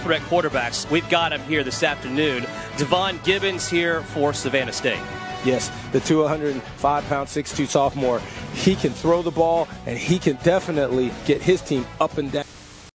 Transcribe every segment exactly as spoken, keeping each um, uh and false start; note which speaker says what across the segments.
Speaker 1: threat quarterbacks. We've got him here this afternoon. Devon Gibbons here for Savannah State.
Speaker 2: Yes, the two hundred five pound, six two sophomore. He can throw the ball, and he can definitely get his team up and down.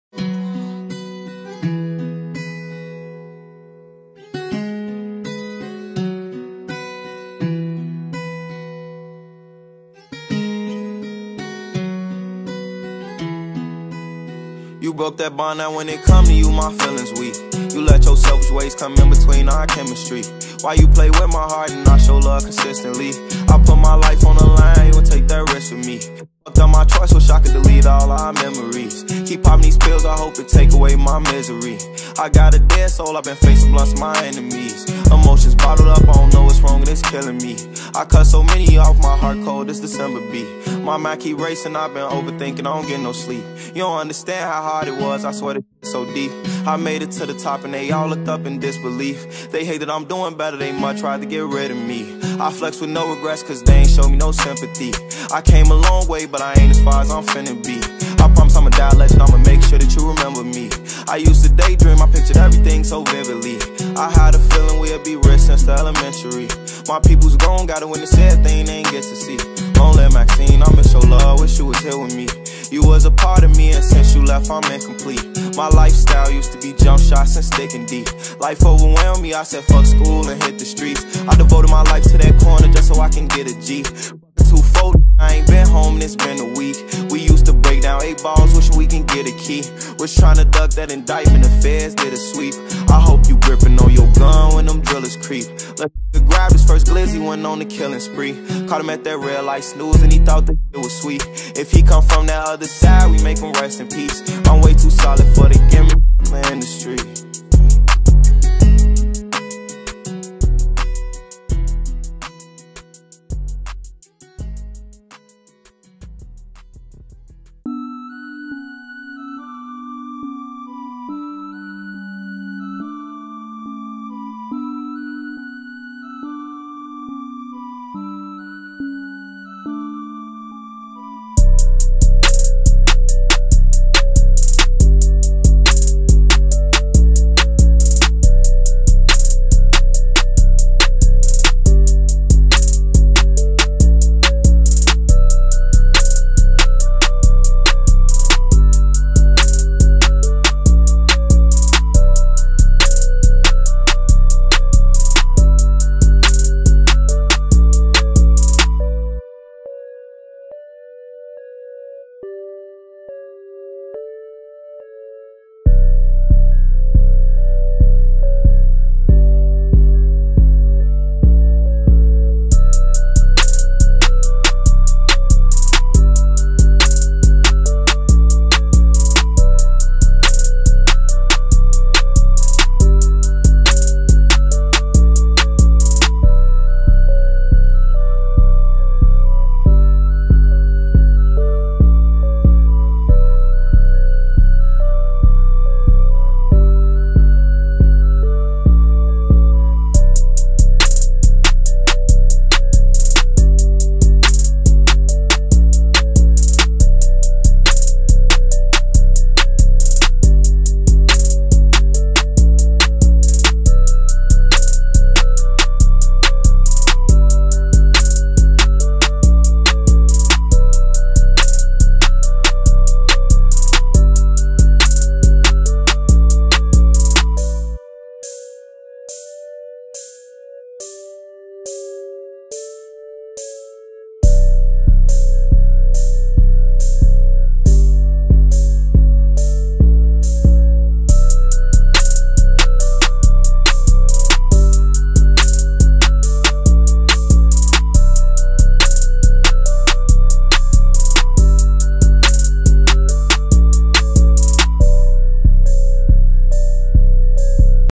Speaker 3: You broke that bond, now when it come to you, my feelings weak. You let your selfish ways come in between our chemistry. Why you play with my heart and not show love consistently? I put my life on the line, you would take that risk with me. Fucked up my choice, wish I could delete all our memories. Keep popping these pills, I hope it take away my misery. I got a dead soul, I've been facing blunts, my enemies. Emotions bottled up, I don't know what's wrong and it's killing me. I cut so many off, my heart cold, this December beat. My mind keep racing, I've been overthinking, I don't get no sleep. You don't understand how hard it was, I swear it's so deep. I made it to the top and they all looked up in disbelief. They hate that I'm doing better, they much tried to get rid of me. I flex with no regrets cause they ain't show me no sympathy. I came a long way but I ain't as far as I'm finna be. I promise I'ma die a legend, I'ma make sure that you remember me. I used to daydream, I pictured everything so vividly. I had a feeling we'd be rich since the elementary. My people's gone, gotta witness everything they ain't get to see. Don't let Maxine, I miss your love, wish you was here with me. You was a part of me and since you left I'm incomplete. My lifestyle used to be jump shots and sticking deep. Life overwhelmed me, I said fuck school and hit the streets. I devoted my life to that corner just so I can get a G. Two-fold, I ain't been home, it's been a week. We used to break down eight balls, wishing we can get a key. Was trying to duck that indictment, the feds did a sweep. I hope you gripping on your gun when them drillers creep. Let the grab his first glizzy, went on the killing spree. Caught him at that red light snooze and he thought that it was sweet. If he come from that other side, we make him rest in peace. I'm way too solid for the gimmick in the street.